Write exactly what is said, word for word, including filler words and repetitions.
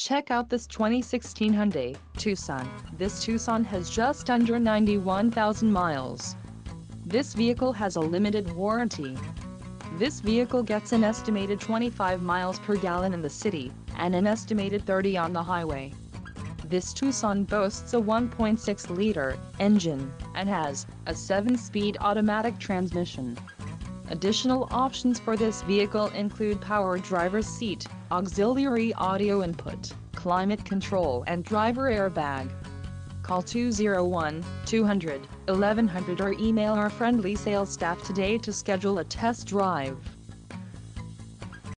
Check out this twenty sixteen Hyundai Tucson. This Tucson has just under ninety-one thousand miles. This vehicle has a limited warranty. This vehicle gets an estimated twenty-five miles per gallon in the city, and an estimated thirty on the highway. This Tucson boasts a one point six liter engine, and has a seven speed automatic transmission. Additional options for this vehicle include power driver's seat, auxiliary audio input, climate control and driver airbag. Call two oh one, two hundred, eleven hundred or email our friendly sales staff today to schedule a test drive.